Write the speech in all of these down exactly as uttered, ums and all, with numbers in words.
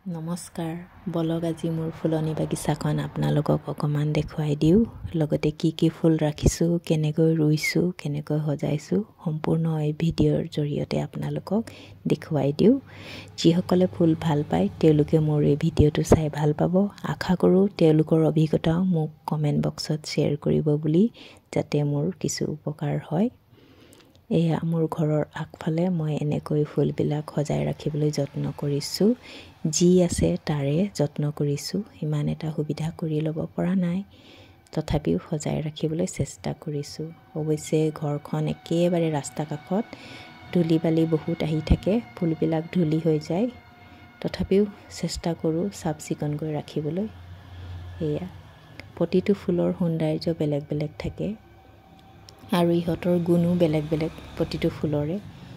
নমস্কাৰ বলক আজি মোৰ ফুলনি বাগিচাখন আপোনালোকক অকমান দেখুৱাই দিও লগতে কি কি ফুল ৰাখিছো কেনেকৈ ৰুইছো কেনেকৈ সজাইছো সম্পূৰ্ণ এই ভিডিঅ'ৰ জৰিয়তে আপোনালোকক দেখুৱাই দিও যিসকলে ফুল ভাল পায় তেওঁলোকে মোৰ এই ভিডিঅ'টো চাই ভাল পাব আশা কৰো তেওঁলোকৰ অভিজ্ঞতা মোক কমেন্ট বক্সত শেয়াৰ কৰিব বুলি যাতে মোৰ কিছু উপকাৰ হয় এয়া মোৰ ঘৰৰ আগফালে মই এনেকৈ ফুলবিলাক সজাই ৰাখিবলৈ যত্ন কৰিছো জি আছে তাৰে যত্ন কৰিছো ইমান এটা সুবিধা কৰি ল'ব পৰা নাই তথাপিও সজাই ৰাখিবলৈ চেষ্টা কৰিছো অৱশ্যে ঘৰখন একেবাৰে ৰাস্তা কাষত ধুলি বালি বহুত আহি থাকে ফুলবিলাক ধুলি হৈ যায় তথাপিও চেষ্টা কৰো সাফ চিকুণ কৰি ৰাখিবলৈ এয়া প্ৰতিটো ফুলৰ সৌন্দৰ্য বেলেগ বেলেগ থাকে আৰু ইহতৰ গুণো বেলেগ বেলেগ প্ৰতিটো ফুলৰে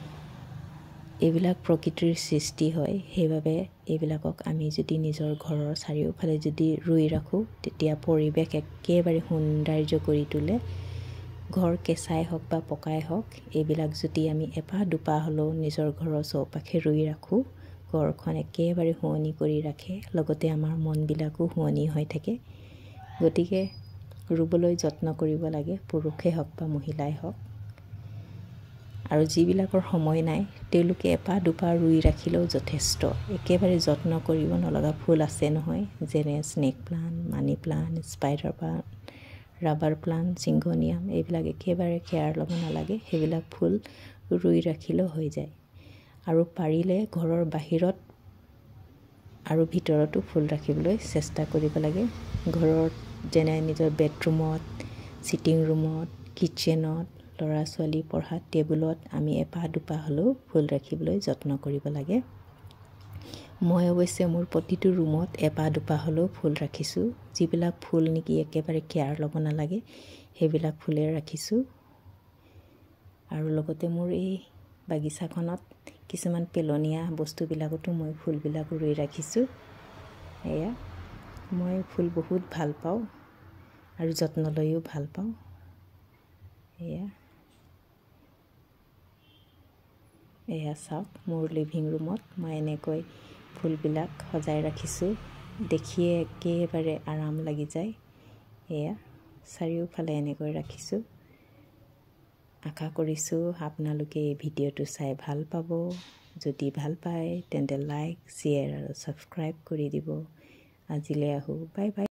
এইবিলাক প্ৰকৃতিৰ সৃষ্টি হয় সেইভাবে এইবিলাকক আমি যদি নিজৰ ঘৰৰ চাৰিওফালে যদি ৰুই ৰাখো তেতিয়া পৰিবেশ একেবাৰে সৌন্দৰ্য কৰি তোলে ঘৰ কেঁচাই হওক বা পকাই হওক এইবিলাক যদি আমি এপাহ দুপাহ হলো নিজৰ ঘৰৰ চৌপাশে ৰুই ৰাখো ঘৰখন একেবাৰে শুৱনি কৰি ৰাখে লগতে আমাৰ মনবিলাকো শুৱনি হৈ থাকে গতিকে ৰুবলৈ যত্ন কৰিব লাগে পুৰুষে হওক বা মহিলাই হওক আৰু যিবিলাকৰ সময় নাই তেওঁলোকে এপাহ দুপাহ ৰুই ৰাখিলেও যথেষ্ট একেবাৰে যত্ন কৰিব নলগা ফুল আছে নহয় যেনে snake plant money plant spider plant rubber plant syngonium এইবিলাক একেবাৰে কেয়াৰ ল'ব নালাগে সেইবিলাক ফুল ৰুই ৰাখিলেও হৈ যায় আৰু পাৰিলে ঘৰৰ বাহিৰত আৰু ভিতৰতো ফুল ৰাখিবলৈ চেষ্টা কৰিব লাগে ঘৰৰ যেনে নিজৰ বেডৰুমত সিটিং ৰুমত কিচেনত লৰা ছোৱালী পঢ়া টেবুলত আমি এপাহ দুপাহ হলো ফুল ৰাখিবলৈ যত্ন কৰিব লাগে মই অৱশ্যে মোৰ প্ৰতিটো ৰুমত এপাহ দুপাহ হলো ফুল ৰাখিছো যিবিলাক ফুল নেকি একেবাৰে কেয়াৰ ল'ব নালাগে সেইবিলাক ফুলে ৰাখিছো আৰু লগতে মোৰ এই বাগিচাখনত কিছুমান পেলনীয়া বস্তুবিলাকতো মই ফুলবিলাক ৰুই ৰাখিছো এয়া মই ফুল বহুত ভাল পাওঁ আৰু যত্ন লৈও ভাল পাওঁ এয়া এয়া চাওক মোৰ লিভিং ৰুমত মই এনেকৈ ফুলবিলাক সজাই ৰাখিছো দেখিয়ে একেবাৰে আৰাম লাগি যায় এয়া চাৰিওফালে এনেকৈ ৰাখিছো আশা কৰিছো আপোনালোকে এই ভিডিঅ'টো চাই ভাল পাব যদি ভাল পায় তেন্তে লাইক শ্বেয়াৰ আৰু সাবস্ক্ৰাইব কৰি দিব আজিলৈ আহো বাই বাই